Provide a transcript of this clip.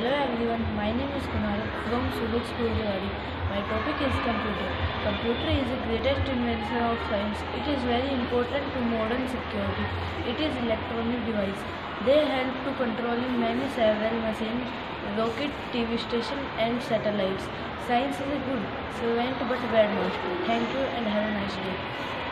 Hello everyone, my name is Kunal from Suraj School Rewari. My topic is computer. Computer is the greatest invention of science. It is very important to modern security. It is electronic device. They help to controlling many several machines, rocket, TV station and satellites. Science is a good servant but bad master. Thank you and have a nice day.